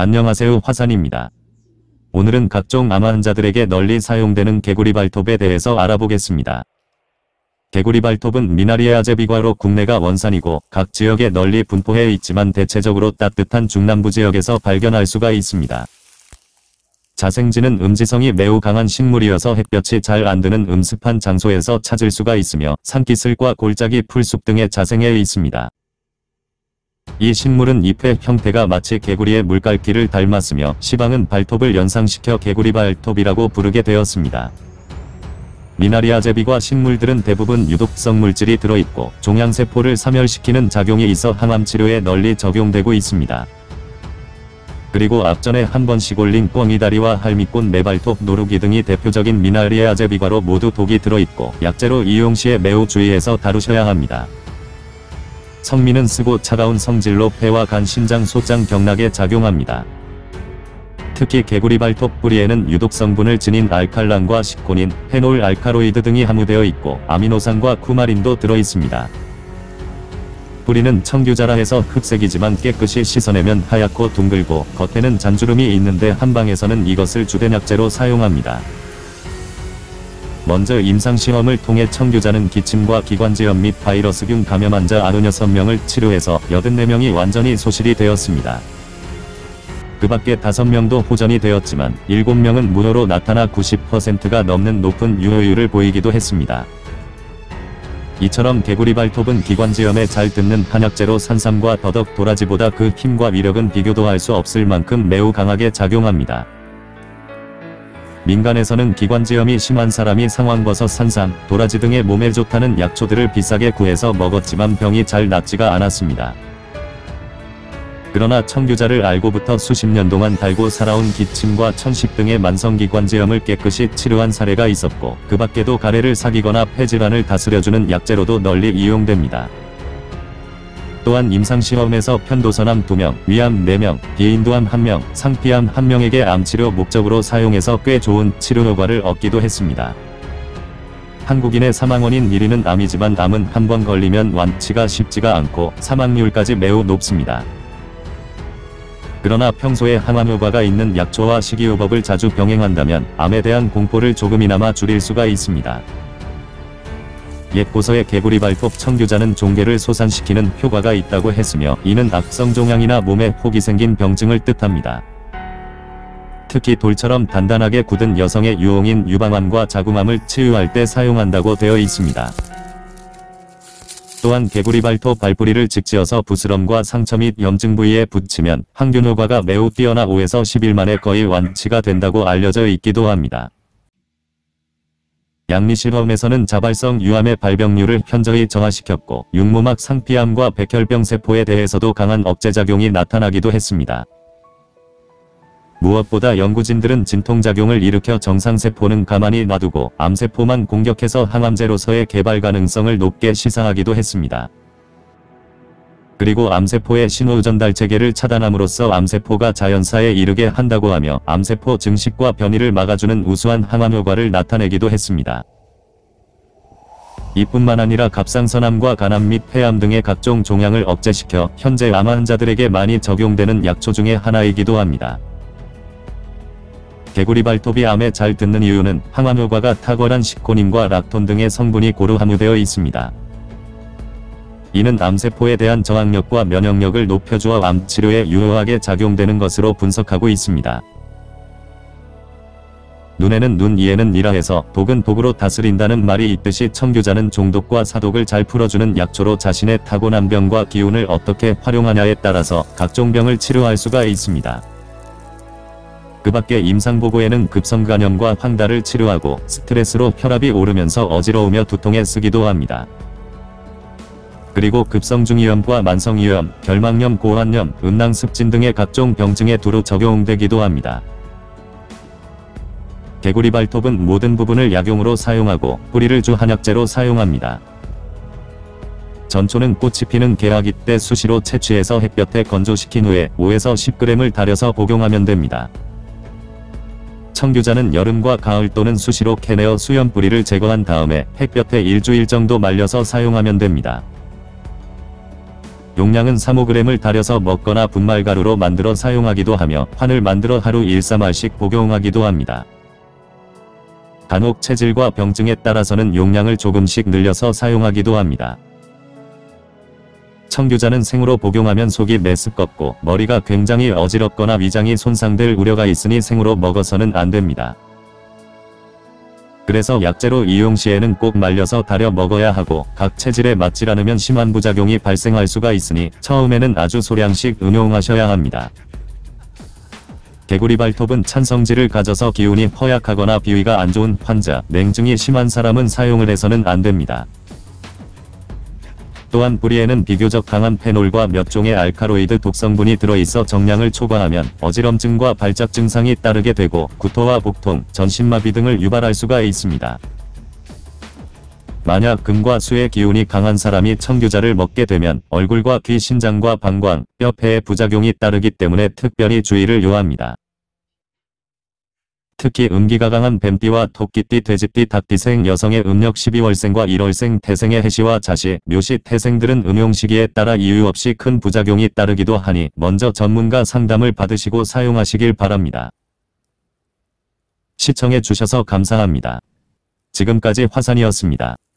안녕하세요, 화산입니다. 오늘은 각종 암 환자들에게 널리 사용되는 개구리 발톱에 대해서 알아보겠습니다. 개구리 발톱은 미나리아 제비과로 국내가 원산이고 각 지역에 널리 분포해 있지만 대체적으로 따뜻한 중남부 지역에서 발견할 수가 있습니다. 자생지는 음지성이 매우 강한 식물이어서 햇볕이 잘 안 드는 음습한 장소에서 찾을 수가 있으며 산기슭과 골짜기 풀숲 등에 자생해 있습니다. 이 식물은 잎의 형태가 마치 개구리의 물갈퀴를 닮았으며 시방은 발톱을 연상시켜 개구리 발톱이라고 부르게 되었습니다. 미나리아 제비과 식물들은 대부분 유독성 물질이 들어있고 종양세포를 사멸시키는 작용이 있어 항암치료에 널리 적용되고 있습니다. 그리고 앞전에 한 번씩 올린 꿩이다리와 할미꽃 매발톱 노루기 등이 대표적인 미나리아 제비과로 모두 독이 들어있고 약재로 이용 시에 매우 주의해서 다루셔야 합니다. 성미는 쓰고 차가운 성질로 폐와 간, 심장, 소장, 경락에 작용합니다. 특히 개구리 발톱 뿌리에는 유독 성분을 지닌 알칼란과 시코닌, 페놀 알카로이드 등이 함유되어 있고 아미노산과 쿠마린도 들어있습니다. 뿌리는 청규자라 해서 흑색이지만 깨끗이 씻어내면 하얗고 둥글고 겉에는 잔주름이 있는데 한방에서는 이것을 주된 약재로 사용합니다. 먼저 임상시험을 통해 청규자는 기침과 기관지염 및 바이러스균 감염 환자 96명을 치료해서 84명이 완전히 소실이 되었습니다. 그 밖에 5명도 호전이 되었지만 7명은 무효로 나타나 90%가 넘는 높은 유효율을 보이기도 했습니다. 이처럼 개구리 발톱은 기관지염에 잘 듣는 한약재로 산삼과 더덕, 도라지보다 그 힘과 위력은 비교도 할 수 없을 만큼 매우 강하게 작용합니다. 민간에서는 기관지염이 심한 사람이 상황버섯, 산삼, 도라지 등의 몸에 좋다는 약초들을 비싸게 구해서 먹었지만 병이 잘 낫지가 않았습니다. 그러나 청규자를 알고부터 수십 년 동안 달고 살아온 기침과 천식 등의 만성기관지염을 깨끗이 치료한 사례가 있었고 그 밖에도 가래를 사귀거나 폐질환을 다스려주는 약재로도 널리 이용됩니다. 또한 임상시험에서 편도선암 2명, 위암 4명, 비인두암 1명, 상피암 1명에게 암치료 목적으로 사용해서 꽤 좋은 치료 효과를 얻기도 했습니다. 한국인의 사망원인 1위는 암이지만 암은 한 번 걸리면 완치가 쉽지가 않고 사망률까지 매우 높습니다. 그러나 평소에 항암 효과가 있는 약초와 식이요법을 자주 병행한다면 암에 대한 공포를 조금이나마 줄일 수가 있습니다. 옛 고서의 개구리 발톱 청규자는 종괴를 소산시키는 효과가 있다고 했으며 이는 악성 종양이나 몸에 혹이 생긴 병증을 뜻합니다. 특히 돌처럼 단단하게 굳은 여성의 유홍인 유방암과 자궁암을 치유할 때 사용한다고 되어 있습니다. 또한 개구리 발톱 발뿌리를 직지어서 부스럼과 상처 및 염증 부위에 붙이면 항균 효과가 매우 뛰어나 5에서 10일 만에 거의 완치가 된다고 알려져 있기도 합니다. 양리실험에서는 자발성 유암의 발병률을 현저히 저하시켰고 육모막 상피암과 백혈병 세포에 대해서도 강한 억제작용이 나타나기도 했습니다. 무엇보다 연구진들은 진통작용을 일으켜 정상세포는 가만히 놔두고 암세포만 공격해서 항암제로서의 개발 가능성을 높게 시사하기도 했습니다. 그리고 암세포의 신호전달체계를 차단함으로써 암세포가 자연사에 이르게 한다고 하며 암세포 증식과 변이를 막아주는 우수한 항암 효과를 나타내기도 했습니다. 이뿐만 아니라 갑상선암과 간암 및 폐암 등의 각종 종양을 억제시켜 현재 암 환자들에게 많이 적용되는 약초 중의 하나이기도 합니다. 개구리 발톱이 암에 잘 듣는 이유는 항암 효과가 탁월한 시코닌과 락톤 등의 성분이 고루 함유되어 있습니다. 이는 암세포에 대한 저항력과 면역력을 높여주어 암 치료에 유효하게 작용되는 것으로 분석하고 있습니다. 눈에는 눈, 이에는 이라 해서 독은 독으로 다스린다는 말이 있듯이 청규자는 중독과 사독을 잘 풀어주는 약초로 자신의 타고난 병과 기운을 어떻게 활용하냐에 따라서 각종 병을 치료할 수가 있습니다. 그 밖에 임상보고에는 급성간염과 황달을 치료하고 스트레스로 혈압이 오르면서 어지러우며 두통에 쓰기도 합니다. 그리고 급성중이염과 만성이염, 결막염, 고환염, 음낭습진 등의 각종 병증에 두루 적용되기도 합니다. 개구리 발톱은 모든 부분을 약용으로 사용하고 뿌리를 주한약재로 사용합니다. 전초는 꽃이 피는 개화기 때 수시로 채취해서 햇볕에 건조시킨 후에 5에서 10g을 달여서 복용하면 됩니다. 청규자는 여름과 가을 또는 수시로 캐내어 수염 뿌리를 제거한 다음에 햇볕에 일주일 정도 말려서 사용하면 됩니다. 용량은 3~5g을 달여서 먹거나 분말가루로 만들어 사용하기도 하며 환을 만들어 하루 1~3알씩 복용하기도 합니다. 간혹 체질과 병증에 따라서는 용량을 조금씩 늘려서 사용하기도 합니다. 청규자는 생으로 복용하면 속이 메스껍고 머리가 굉장히 어지럽거나 위장이 손상될 우려가 있으니 생으로 먹어서는 안 됩니다. 그래서 약재로 이용 시에는 꼭 말려서 달여 먹어야 하고 각 체질에 맞지 않으면 심한 부작용이 발생할 수가 있으니 처음에는 아주 소량씩 응용하셔야 합니다. 개구리 발톱은 찬성질을 가져서 기운이 허약하거나 비위가 안 좋은 환자, 냉증이 심한 사람은 사용을 해서는 안 됩니다. 또한 뿌리에는 비교적 강한 페놀과 몇 종의 알카로이드 독성분이 들어있어 정량을 초과하면 어지럼증과 발작 증상이 따르게 되고 구토와 복통, 전신마비 등을 유발할 수가 있습니다. 만약 금과 수의 기운이 강한 사람이 청규자를 먹게 되면 얼굴과 귀, 신장과 방광, 뼈, 폐에 부작용이 따르기 때문에 특별히 주의를 요합니다. 특히 음기가 강한 뱀띠와 토끼띠, 돼지띠, 닭띠생 여성의 음력 12월생과 1월생, 태생의 해시와 자시, 묘시, 태생들은 음용 시기에 따라 이유 없이 큰 부작용이 따르기도 하니 먼저 전문가 상담을 받으시고 사용하시길 바랍니다. 시청해 주셔서 감사합니다. 지금까지 화산이었습니다.